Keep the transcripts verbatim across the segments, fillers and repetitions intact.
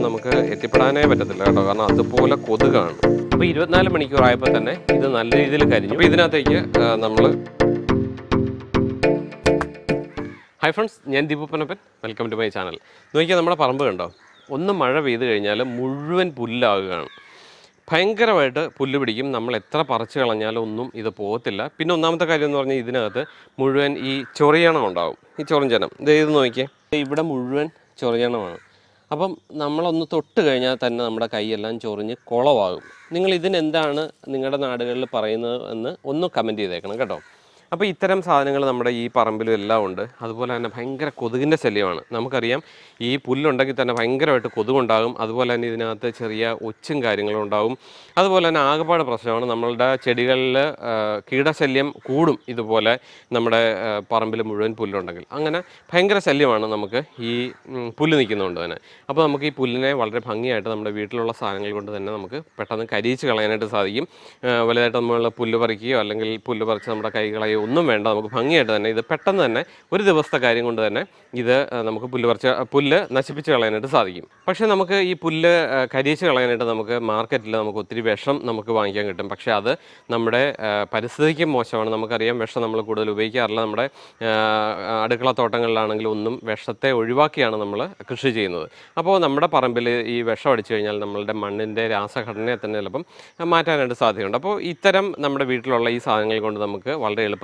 നമുക്ക് എത്തിപ്പെടാനേ പറ്റത്തില്ല കേട്ടോ, കാരണം അതുപോലെ കൊതുകാണ്. അപ്പോൾ ഇരുപത്തിനാല് മണിക്കൂറായപ്പോൾ തന്നെ ഇത് നല്ല രീതിയിൽ കരിഞ്ഞു. അപ്പോൾ ഇതിനകത്തേക്ക് നമ്മൾ ഹായ് ഫ്രണ്ട്സ്, ഞാൻ Deepu Pannappan. Welcome to my channel. നോക്കിയാൽ നമ്മുടെ പറമ്പ് കണ്ടോ, ഒന്ന് മഴ പെയ്ത് കഴിഞ്ഞാൽ മുഴുവൻ പുല്ലാകുകയാണ്. ഭയങ്കരമായിട്ട് പുല്ല് പിടിക്കും. നമ്മൾ എത്ര പറിച്ച് കളഞ്ഞാലും ഒന്നും ഇത് പോകത്തില്ല. പിന്നെ ഒന്നാമത്തെ കാര്യം എന്ന് പറഞ്ഞാൽ ഇതിനകത്ത് മുഴുവൻ ഈ ചൊറിയണം ഉണ്ടാവും, ഈ ചൊറിഞ്ചനം. ഇത് ഇത് നോക്കിയേ, ഇവിടെ മുഴുവൻ ചൊറിയണമാണ്. അപ്പം നമ്മളൊന്ന് തൊട്ട് കഴിഞ്ഞാൽ തന്നെ നമ്മുടെ കൈയെല്ലാം ചൊറിഞ്ഞ് കുളമാകും. നിങ്ങൾ ഇതിനെന്താണ് നിങ്ങളുടെ നാടുകളിൽ പറയുന്നത് എന്ന് ഒന്ന് കമൻറ്റ് ചെയ്തേക്കണം കേട്ടോ. അപ്പോൾ ഇത്തരം സാധനങ്ങൾ നമ്മുടെ ഈ പറമ്പിലും എല്ലാം ഉണ്ട്. അതുപോലെ തന്നെ ഭയങ്കര കൊതുകിൻ്റെ ശല്യമാണ്. നമുക്കറിയാം, ഈ പുല്ലുണ്ടെങ്കിൽ തന്നെ ഭയങ്കരമായിട്ട് കൊതുകുണ്ടാകും. അതുപോലെ തന്നെ ഇതിനകത്ത് ചെറിയ ഒച്ചും കാര്യങ്ങളും ഉണ്ടാകും. അതുപോലെ തന്നെ ആകെപ്പാട് പ്രശ്നമാണ്, നമ്മളുടെ ചെടികളിൽ കീടശല്യം കൂടും. ഇതുപോലെ നമ്മുടെ പറമ്പിൽ മുഴുവൻ പുല്ലുണ്ടെങ്കിൽ അങ്ങനെ ഭയങ്കര ശല്യമാണ് നമുക്ക് ഈ പുല്ല് നിൽക്കുന്നതുകൊണ്ട് തന്നെ. അപ്പോൾ നമുക്ക് ഈ പുല്ലിനെ വളരെ ഭംഗിയായിട്ട് നമ്മുടെ വീട്ടിലുള്ള സാധനങ്ങൾ കൊണ്ട് തന്നെ നമുക്ക് പെട്ടെന്ന് കരിയിച്ച് കളയാനായിട്ട് സാധിക്കും. വലുതായിട്ട് നമ്മൾ പുല്ല് പറിക്കുകയോ അല്ലെങ്കിൽ പുല്ല് പറിച്ച് നമ്മുടെ കൈകളെയോ ഒന്നും വേണ്ട. നമുക്ക് ഭംഗിയായിട്ട് തന്നെ ഇത് പെട്ടെന്ന് തന്നെ ഒരു ദിവസത്തെ കാര്യം കൊണ്ട് തന്നെ ഇത് നമുക്ക് പുല്ല് പറിച്ച് പുല്ല് നശിപ്പിച്ച് കളയാനായിട്ട് സാധിക്കും. പക്ഷേ നമുക്ക് ഈ പുല്ല് കരിയിച്ച് കളയാനായിട്ട് നമുക്ക് മാർക്കറ്റിൽ നമുക്ക് ഒത്തിരി വിഷം നമുക്ക് വാങ്ങിക്കാൻ കിട്ടും. പക്ഷേ അത് നമ്മുടെ പരിസ്ഥിതിക്കും മോശമാണ്. നമുക്കറിയാം, വിഷം നമ്മൾ കൂടുതൽ ഉപയോഗിക്കാറില്ല. നമ്മുടെ അടുക്കള തോട്ടങ്ങളിലാണെങ്കിലും ഒന്നും വിഷത്തെ ഒഴിവാക്കിയാണ് നമ്മൾ കൃഷി ചെയ്യുന്നത്. അപ്പോൾ നമ്മുടെ പറമ്പിൽ ഈ വിഷം അടിച്ചു കഴിഞ്ഞാൽ നമ്മളുടെ മണ്ണിൻ്റെ രാസഘടനയെ തന്നെ ചിലപ്പം മാറ്റാനായിട്ട് സാധ്യതയുണ്ട്. അപ്പോൾ ഇത്തരം നമ്മുടെ വീട്ടിലുള്ള ഈ സാധനങ്ങൾ കൊണ്ട് നമുക്ക് വളരെ എളുപ്പത്തിൽ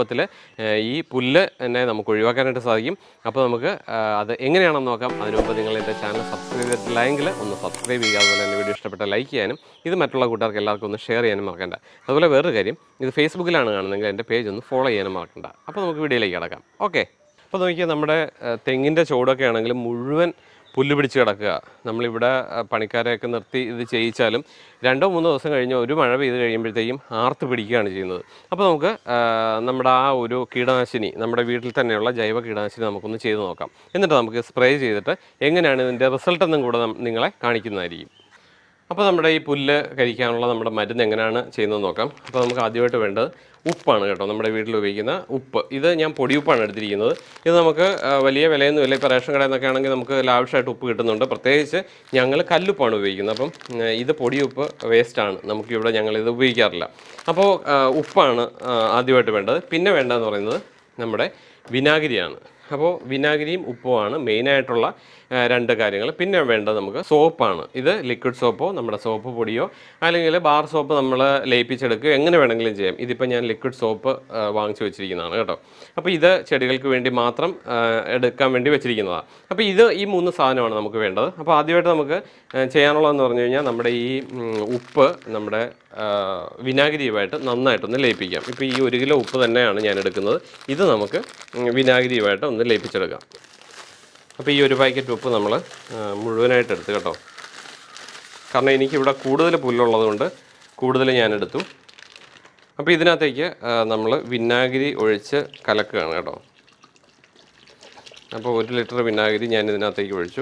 ഈ പുല്ല് തന്നെ നമുക്ക് ഒഴിവാക്കാനായിട്ട് സാധിക്കും. അപ്പോൾ നമുക്ക് അത് എങ്ങനെയാണെന്ന് നോക്കാം. അതിന് മുമ്പ് നിങ്ങൾ എൻ്റെ ചാനൽ സബ്സ്ക്രൈബ് ചെയ്തിട്ടില്ലെങ്കിൽ ഒന്ന് സബ്സ്ക്രൈബ് ചെയ്യുക. അതുപോലെ തന്നെ വീഡിയോ ഇഷ്ടപ്പെട്ട ലൈക്ക് ചെയ്യാനും ഇത് മറ്റുള്ള കൂട്ടുകാർക്ക് എല്ലാവർക്കും ഒന്ന് ഷെയർ ചെയ്യാനും മറക്കണ്ട. അതുപോലെ വേറൊരു കാര്യം, ഇത് ഫേസ്ബുക്കിലാണ് കാണുന്നതെങ്കിൽ എൻ്റെ പേജ് ഒന്ന് ഫോളോ ചെയ്യാനും മറക്കണ്ട. അപ്പോൾ നമുക്ക് വീഡിയോയിലേക്ക് കിടക്കാം. ഓക്കെ, അപ്പോൾ നോക്കിയാൽ നമ്മുടെ തെങ്ങിൻ്റെ ചുവടൊക്കെ ആണെങ്കിലും മുഴുവൻ പുല്ല് പിടിച്ച് കിടക്കുക. നമ്മളിവിടെ പണിക്കാരെയൊക്കെ നിർത്തി ഇത് ചെയ്യിച്ചാലും രണ്ടോ മൂന്നോ ദിവസം കഴിഞ്ഞ് ഒരു മഴ പെയ്ത് കഴിയുമ്പോഴത്തേക്കും ആർത്ത് പിടിക്കുകയാണ് ചെയ്യുന്നത്. അപ്പോൾ നമുക്ക് നമ്മുടെ ആ ഒരു കീടനാശിനി, നമ്മുടെ വീട്ടിൽ തന്നെയുള്ള ജൈവ കീടനാശിനി നമുക്കൊന്ന് ചെയ്ത് നോക്കാം. എന്നിട്ട് നമുക്ക് സ്പ്രേ ചെയ്തിട്ട് എങ്ങനെയാണ് ഇതിൻ്റെ റിസൾട്ടെന്നും കൂടെ നിങ്ങളെ കാണിക്കുന്നതായിരിക്കും. അപ്പോൾ നമ്മുടെ ഈ പുല്ല് കരിക്കാനുള്ള നമ്മുടെ മരുന്ന് എങ്ങനെയാണ് ചെയ്യുന്നത് നോക്കാം. അപ്പോൾ നമുക്ക് ആദ്യമായിട്ട് വേണ്ടത് ഉപ്പാണ് കേട്ടോ, നമ്മുടെ വീട്ടിൽ ഉപയോഗിക്കുന്ന ഉപ്പ്. ഇത് ഞാൻ പൊടിയുപ്പാണ് എടുത്തിരിക്കുന്നത്. ഇത് നമുക്ക് വലിയ വിലയൊന്നുമില്ല. ഇപ്പോൾ റേഷൻ കടയിൽ നിന്നൊക്കെ ആണെങ്കിൽ നമുക്ക് ലാവിഷായിട്ട് ഉപ്പ് കിട്ടുന്നുണ്ട്. പ്രത്യേകിച്ച് ഞങ്ങൾ കല്ലുപ്പാണ് ഉപയോഗിക്കുന്നത്. അപ്പം ഇത് പൊടിയുപ്പ് വേസ്റ്റാണ്, നമുക്കിവിടെ ഞങ്ങളിത് ഉപയോഗിക്കാറില്ല. അപ്പോൾ ഉപ്പാണ് ആദ്യമായിട്ട് വേണ്ടത്. പിന്നെ വേണ്ടതെന്ന് പറയുന്നത് നമ്മുടെ വിനാഗിരിയാണ്. അപ്പോൾ വിനാഗിരിയും ഉപ്പുമാണ് മെയിനായിട്ടുള്ള രണ്ട് കാര്യങ്ങൾ. പിന്നെ വേണ്ടത് നമുക്ക് സോപ്പാണ്. ഇത് ലിക്വിഡ് സോപ്പോ നമ്മുടെ സോപ്പ് പൊടിയോ അല്ലെങ്കിൽ ബാർ സോപ്പ് നമ്മൾ ലയിപ്പിച്ചെടുക്കുകയോ എങ്ങനെ വേണമെങ്കിലും ചെയ്യാം. ഇതിപ്പോൾ ഞാൻ ലിക്വിഡ് സോപ്പ് വാങ്ങിച്ചു വെച്ചിരിക്കുന്നതാണ് കേട്ടോ. അപ്പോൾ ഇത് ചെടികൾക്ക് വേണ്ടി മാത്രം എടുക്കാൻ വേണ്ടി വെച്ചിരിക്കുന്നതാണ്. അപ്പോൾ ഇത് ഈ മൂന്ന് സാധനമാണ് നമുക്ക് വേണ്ടത്. അപ്പോൾ ആദ്യമായിട്ട് നമുക്ക് ചെയ്യാനുള്ളതെന്ന് പറഞ്ഞു കഴിഞ്ഞാൽ നമ്മുടെ ഈ ഉപ്പ് നമ്മുടെ വിനാഗിരിയുമായിട്ട് നന്നായിട്ടൊന്ന് ലയിപ്പിക്കാം. ഇപ്പോൾ ഈ ഒരു കിലോ ഉപ്പ് തന്നെയാണ് ഞാൻ എടുക്കുന്നത്. ഇത് നമുക്ക് വിനാഗിരിയുമായിട്ട് ഒന്ന് ലയിപ്പിച്ചെടുക്കാം. അപ്പോൾ ഈ ഒരു പാക്കറ്റ് ഉപ്പ് നമ്മൾ മുഴുവനായിട്ട് എടുത്ത് കേട്ടോ, കാരണം എനിക്കിവിടെ കൂടുതൽ പുല്ലുള്ളത് കൊണ്ട് കൂടുതൽ ഞാൻ എടുത്തു. അപ്പോൾ ഇതിനകത്തേക്ക് നമ്മൾ വിനാഗിരി ഒഴിച്ച് കലക്കുകയാണ് കേട്ടോ. അപ്പോൾ ഒരു ലിറ്റർ വിനാഗിരി ഞാൻ ഇതിനകത്തേക്ക് ഒഴിച്ചു.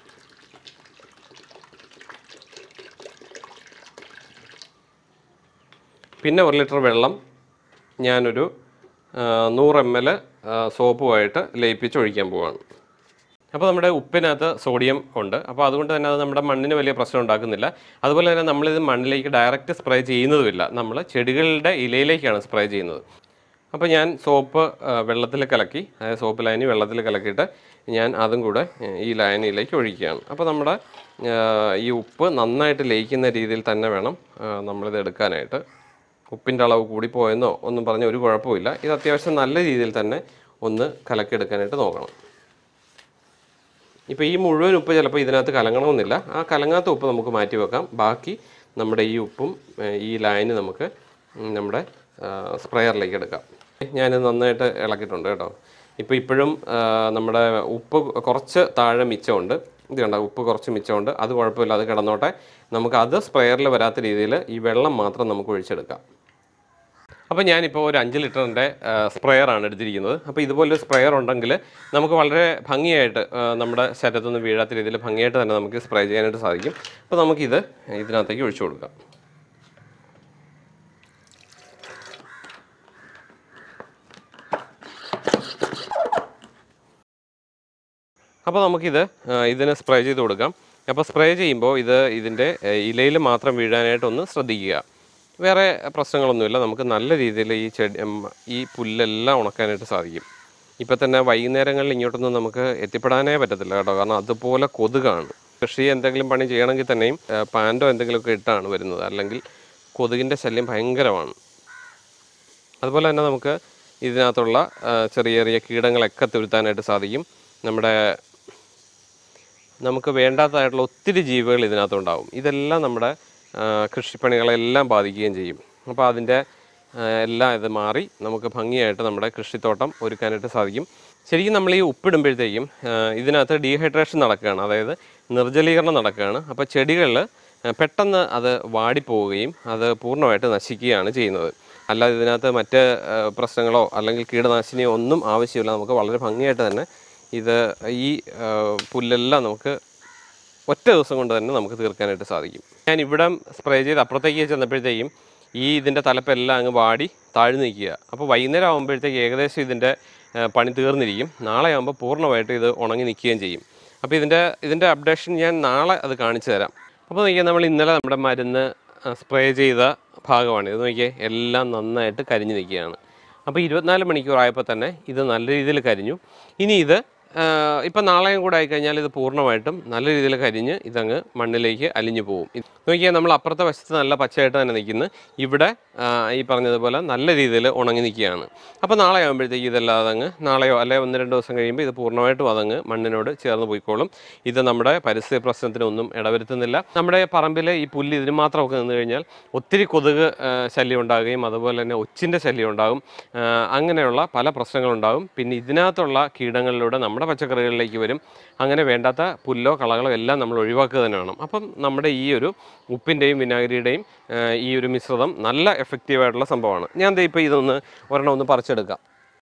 പിന്നെ ഒരു ലിറ്റർ വെള്ളം ഞാനൊരു നൂറ് എം എൽ സോപ്പുമായിട്ട് ലയിപ്പിച്ച് ഒഴിക്കാൻ പോവുകയാണ്. അപ്പോൾ നമ്മുടെ ഉപ്പിനകത്ത് സോഡിയം ഉണ്ട്. അപ്പോൾ അതുകൊണ്ട് തന്നെ അത് നമ്മുടെ മണ്ണിന് വലിയ പ്രശ്നം ഉണ്ടാക്കുന്നില്ല. അതുപോലെ തന്നെ നമ്മളിത് മണ്ണിലേക്ക് ഡയറക്റ്റ് സ്പ്രേ ചെയ്യുന്നതുമില്ല, നമ്മൾ ചെടികളുടെ ഇലയിലേക്കാണ് സ്പ്രേ ചെയ്യുന്നത്. അപ്പോൾ ഞാൻ സോപ്പ് വെള്ളത്തിൽ കലക്കി, അതായത് സോപ്പ് ലൈനി വെള്ളത്തിൽ കലക്കിയിട്ട് ഞാൻ അതും കൂടെ ഈ ലൈനിലേക്ക് ഒഴിക്കുകയാണ്. അപ്പോൾ നമ്മുടെ ഈ ഉപ്പ് നന്നായിട്ട് ലയിക്കുന്ന രീതിയിൽ തന്നെ വേണം നമ്മളിത് എടുക്കാനായിട്ട്. ഉപ്പിൻ്റെ അളവ് കൂടിപ്പോയെന്നോ ഒന്നും പറഞ്ഞ ഒരു കുഴപ്പമില്ല. ഇത് അത്യാവശ്യം നല്ല രീതിയിൽ തന്നെ ഒന്ന് കലക്കിയെടുക്കാനായിട്ട് നോക്കണം. ഇപ്പോൾ ഈ മുഴുവൻ ഉപ്പ് ചിലപ്പോൾ ഇതിനകത്ത് കലങ്ങണമെന്നില്ല. ആ കലങ്ങാത്ത ഉപ്പ് നമുക്ക് മാറ്റി വെക്കാം. ബാക്കി നമ്മുടെ ഈ ഉപ്പും ഈ ലൈന് നമുക്ക് നമ്മുടെ സ്പ്രെയറിലേക്ക് എടുക്കാം. ഞാനിത് നന്നായിട്ട് ഇളക്കിയിട്ടുണ്ട് കേട്ടോ. ഇപ്പോൾ ഇപ്പോഴും നമ്മുടെ ഉപ്പ് കുറച്ച് താഴെ മിച്ചമുണ്ട്. ഇത് കണ്ട, ഉപ്പ് കുറച്ച് മിച്ചമുണ്ട്. അത് കുഴപ്പമില്ല, അത് കിടന്നോട്ടെ. നമുക്ക് അത് സ്പ്രെയറിൽ വരാത്ത രീതിയിൽ ഈ വെള്ളം മാത്രം നമുക്ക് ഒഴിച്ചെടുക്കാം. അപ്പോൾ ഞാനിപ്പോൾ ഒരു അഞ്ച് ലിറ്ററിൻ്റെ സ്പ്രെയറാണ് എടുത്തിരിക്കുന്നത്. അപ്പോൾ ഇതുപോലൊരു സ്പ്രെയർ ഉണ്ടെങ്കിൽ നമുക്ക് വളരെ ഭംഗിയായിട്ട് നമ്മുടെ ശരീരത്തൊന്നും വീഴാത്ത രീതിയിൽ ഭംഗിയായിട്ട് തന്നെ നമുക്ക് സ്പ്രേ ചെയ്യാനായിട്ട് സാധിക്കും. അപ്പോൾ നമുക്കിത് ഇതിനകത്തേക്ക് ഒഴിച്ചു കൊടുക്കാം. അപ്പോൾ നമുക്കിത് ഇതിന് സ്പ്രേ ചെയ്ത് കൊടുക്കാം. അപ്പോൾ സ്പ്രേ ചെയ്യുമ്പോൾ ഇത് ഇതിൻ്റെ ഇലയിൽ മാത്രം വീഴാനായിട്ടൊന്ന് ശ്രദ്ധിക്കുക. വേറെ പ്രശ്നങ്ങളൊന്നുമില്ല. നമുക്ക് നല്ല രീതിയിൽ ഈ ചെടി ഈ പുല്ലെല്ലാം ഉണക്കാനായിട്ട് സാധിക്കും. ഇപ്പം തന്നെ വൈകുന്നേരങ്ങളിൽ ഇങ്ങോട്ടൊന്നും നമുക്ക് എത്തിപ്പെടാനേ പറ്റത്തില്ല കേട്ടോ, കാരണം അതുപോലെ കൊതുകാണ്. കൃഷി എന്തെങ്കിലും പണി ചെയ്യണമെങ്കിൽ തന്നെയും പാൻറ്റോ എന്തെങ്കിലുമൊക്കെ ഇട്ടാണ് വരുന്നത്, അല്ലെങ്കിൽ കൊതുകിൻ്റെ ശല്യം ഭയങ്കരമാണ്. അതുപോലെ തന്നെ നമുക്ക് ഇതിനകത്തുള്ള ചെറിയ ചെറിയ കീടങ്ങളൊക്കെ തുരുത്താനായിട്ട് സാധിക്കും. നമ്മുടെ നമുക്ക് വേണ്ടാത്തതായിട്ടുള്ള ഒത്തിരി ജീവികൾ ഇതിനകത്തുണ്ടാവും. ഇതെല്ലാം നമ്മുടെ കൃഷിപ്പണികളെല്ലാം ബാധിക്കുകയും ചെയ്യും. അപ്പോൾ അതിൻ്റെ എല്ലാം ഇത് മാറി നമുക്ക് ഭംഗിയായിട്ട് നമ്മുടെ കൃഷിത്തോട്ടം ഒരുക്കാനായിട്ട് സാധിക്കും. ശരിക്കും നമ്മൾ ഈ ഉപ്പിടുമ്പോഴത്തേക്കും ഇതിനകത്ത് ഡീഹൈഡ്രേഷൻ നടക്കുകയാണ്, അതായത് നിർജ്ജലീകരണം നടക്കുകയാണ്. അപ്പോൾ ചെടികളിൽ പെട്ടെന്ന് അത് വാടിപ്പോവുകയും അത് പൂർണ്ണമായിട്ട് നശിക്കുകയാണ് ചെയ്യുന്നത്. അല്ലാതെ ഇതിനകത്ത് മറ്റ് പ്രശ്നങ്ങളോ അല്ലെങ്കിൽ കീടനാശിനിയോ ഒന്നും ആവശ്യമില്ല. നമുക്ക് വളരെ ഭംഗിയായിട്ട് തന്നെ ഇത് ഈ പുല്ലെല്ലാം നമുക്ക് ഒറ്റ ദിവസം കൊണ്ട് തന്നെ നമുക്ക് തീർക്കാനായിട്ട് സാധിക്കും. ഞാൻ ഇവിടെ സ്പ്രേ ചെയ്ത് അപ്പുറത്തേക്ക് ചെന്നപ്പോഴത്തേക്കും ഈ ഇതിൻ്റെ തലപ്പെല്ലാം അങ്ങ് വാടി താഴ്ന്നു നിൽക്കുക. അപ്പോൾ വൈകുന്നേരം ആകുമ്പോഴത്തേക്ക് ഏകദേശം ഇതിൻ്റെ പണി തീർന്നിരിക്കും. നാളെ ആകുമ്പോൾ പൂർണ്ണമായിട്ട് ഇത് ഉണങ്ങി നിൽക്കുകയും ചെയ്യും. അപ്പോൾ ഇതിൻ്റെ ഇതിൻ്റെ അപ്ഡേഷൻ ഞാൻ നാളെ അത് കാണിച്ചു തരാം. അപ്പോൾ നോക്കിയാൽ നമ്മൾ ഇന്നലെ നമ്മുടെ മരുന്ന് സ്പ്രേ ചെയ്ത ഭാഗമാണ് ഇത്. നോക്കിയാൽ എല്ലാം നന്നായിട്ട് കരിഞ്ഞു നിൽക്കുകയാണ്. അപ്പോൾ ഇരുപത്തിനാല് മണിക്കൂറായപ്പോൾ തന്നെ ഇത് നല്ല രീതിയിൽ കരിഞ്ഞു. ഇനി ഇത് ഇപ്പം നാളെയും കൂടെ ആയിക്കഴിഞ്ഞാൽ ഇത് പൂർണ്ണമായിട്ടും നല്ല രീതിയിൽ കരിഞ്ഞ് ഇതങ്ങ് മണ്ണിലേക്ക് അലിഞ്ഞു പോകും. നോക്കിയാൽ നമ്മൾ അപ്പുറത്തെ വശത്ത് നല്ല പച്ചയായിട്ട് തന്നെ നിൽക്കുന്നു, ഇവിടെ ഈ പറഞ്ഞതുപോലെ നല്ല രീതിയിൽ ഉണങ്ങി നിൽക്കുകയാണ്. അപ്പോൾ നാളെ ആകുമ്പോഴത്തേക്ക് ഇതെല്ലാം അതങ്ങ് നാളെയോ അല്ലെങ്കിൽ ഒന്ന് രണ്ട് ദിവസം കഴിയുമ്പോൾ ഇത് പൂർണ്ണമായിട്ടും അതങ്ങ് മണ്ണിനോട് ചേർന്ന് പോയിക്കോളും. ഇത് നമ്മുടെ പരിസ്ഥിതി പ്രശ്നത്തിനൊന്നും ഇടവരുത്തുന്നില്ല. നമ്മുടെ പറമ്പിൽ ഈ പുല്ല് ഇതിന് മാത്രമൊക്കെ നിന്ന് കഴിഞ്ഞാൽ ഒത്തിരി കൊതുക് ശല്യം ഉണ്ടാകുകയും അതുപോലെ തന്നെ ഒച്ചിൻ്റെ ശല്യം ഉണ്ടാകും, അങ്ങനെയുള്ള പല പ്രശ്നങ്ങളുണ്ടാകും. പിന്നെ ഇതിനകത്തുള്ള കീടങ്ങളിലൂടെ നമ്മുടെ പച്ചക്കറികളിലേക്ക് വരും. അങ്ങനെ വേണ്ടാത്ത പുല്ലോ കളകളോ എല്ലാം നമ്മൾ ഒഴിവാക്കുക തന്നെ വേണം. അപ്പം നമ്മുടെ ഈ ഒരു ഉപ്പിൻ്റെയും വിനാഗിരിയുടെയും ഈ ഒരു മിശ്രിതം നല്ല എഫക്റ്റീവായിട്ടുള്ള സംഭവമാണ്. ഞാൻ ദേ ഇപ്പോൾ ഇതൊന്ന് ഒരെണ്ണം ഒന്ന് പറിച്ചെടുക്കാം.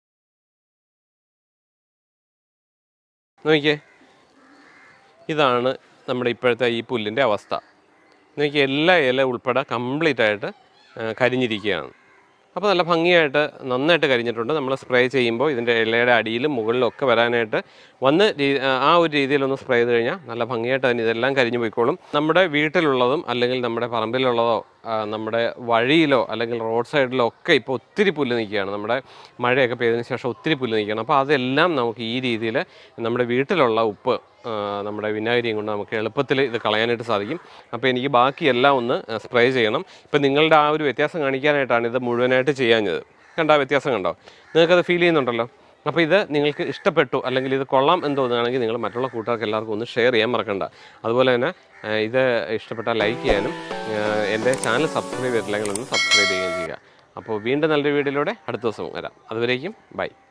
നോക്കിയേ, ഇതാണ് നമ്മുടെ ഇപ്പോഴത്തെ ഈ പുല്ലിൻ്റെ അവസ്ഥ. നോക്കിയേ, എല്ലാ ഇല ഉൾപ്പെടെ കംപ്ലീറ്റ് ആയിട്ട് കരിഞ്ഞിരിക്കുകയാണ്. അപ്പോൾ നല്ല ഭംഗിയായിട്ട് നന്നായിട്ട് കരിഞ്ഞിട്ടുണ്ട്. നമ്മൾ സ്പ്രേ ചെയ്യുമ്പോൾ ഇതിൻ്റെ ഇലയുടെ അടിയിലും മുകളിലും ഒക്കെ വരാനായിട്ട് വന്ന് ആ ഒരു രീതിയിലൊന്ന് സ്പ്രേ ചെയ്ത് കഴിഞ്ഞാൽ നല്ല ഭംഗിയായിട്ട് തന്നെ ഇതെല്ലാം കരിഞ്ഞു പോയിക്കോളും. നമ്മുടെ വീട്ടിലുള്ളതും അല്ലെങ്കിൽ നമ്മുടെ പറമ്പിലുള്ളതോ നമ്മുടെ വഴിയിലോ അല്ലെങ്കിൽ റോഡ് സൈഡിലോ ഒക്കെ ഇപ്പോൾ ഒത്തിരി പുല്ല് നിൽക്കുകയാണ്. നമ്മുടെ മഴയൊക്കെ പെയ്തതിന് ശേഷം ഒത്തിരി പുല്ല് നിൽക്കുകയാണ്. അപ്പോൾ അതെല്ലാം നമുക്ക് ഈ രീതിയിൽ നമ്മുടെ വീട്ടിലുള്ള ഉപ്പ് നമ്മുടെ വിനാഗിരിയും കൊണ്ട് നമുക്ക് എളുപ്പത്തിൽ ഇത് കളയാനായിട്ട് സാധിക്കും. അപ്പോൾ എനിക്ക് ബാക്കിയെല്ലാം ഒന്ന് സ്പ്രേ ചെയ്യണം. ഇപ്പം നിങ്ങളുടെ ആ ഒരു വ്യത്യാസം കാണിക്കാനായിട്ടാണ് ഇത് മുഴുവനായിട്ട് ചെയ്യാഞ്ഞത്. കണ്ടോ വ്യത്യാസം കണ്ടോ? നിങ്ങൾക്കത് ഫീൽ ചെയ്യുന്നുണ്ടല്ലോ. അപ്പോൾ ഇത് നിങ്ങൾക്ക് ഇഷ്ടപ്പെട്ടു അല്ലെങ്കിൽ ഇത് കൊള്ളാം എന്ന് തോന്നുകയാണെങ്കിൽ നിങ്ങൾ മറ്റുള്ള കൂട്ടുകാർക്ക് എല്ലാവർക്കും ഒന്ന് ഷെയർ ചെയ്യാൻ മറക്കണ്ട. അതുപോലെ തന്നെ ഇത് ഇഷ്ടപ്പെട്ടാൽ ലൈക്ക് ചെയ്യാനും എൻ്റെ ചാനൽ സബ്സ്ക്രൈബ് ചെയ്തിട്ടില്ലെങ്കിൽ ഒന്ന് സബ്സ്ക്രൈബ് ചെയ്യുകയും ചെയ്യുക. അപ്പോൾ വീണ്ടും നല്ലൊരു വീഡിയോയിലൂടെ അടുത്ത ദിവസം വരാം. അതുവരേക്കും ബൈ.